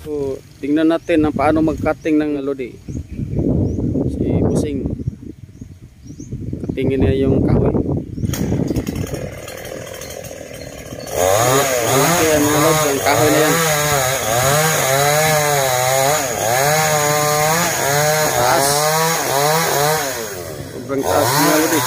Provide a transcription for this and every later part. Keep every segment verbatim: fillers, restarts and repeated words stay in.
So, tingnan natin ang paano mag-cutting ng lodi. Si Busing. Cuttingin niya yung kahoy. Malaki yan mga lods, yung kahoy na yan. Taas. Sobrang taas mga lodi.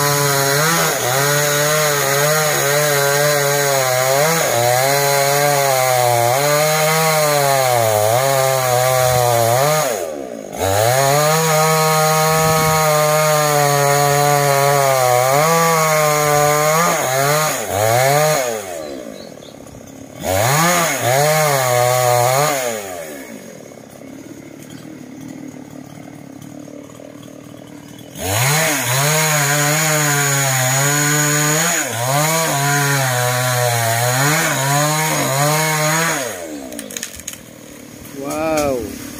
Wow.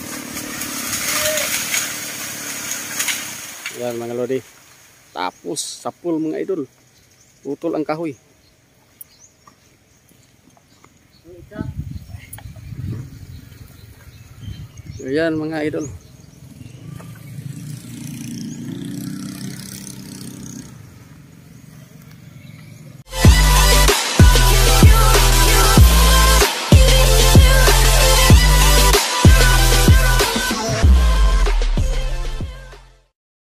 Yan mga lodi. Tapos sapul mga idol. Putol ang kahoy. Yan mga idol.